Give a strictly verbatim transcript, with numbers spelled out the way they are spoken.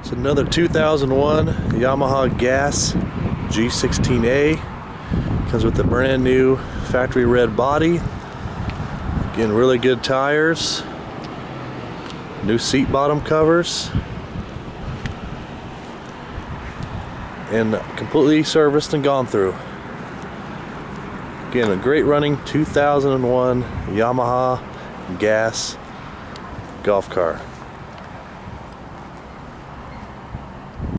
It's another two thousand one Yamaha Gas G sixteen A. Comes with the brand new factory red body. Again, really good tires. New seat bottom covers. And completely serviced and gone through. Again, a great running two thousand one Yamaha Gas golf car.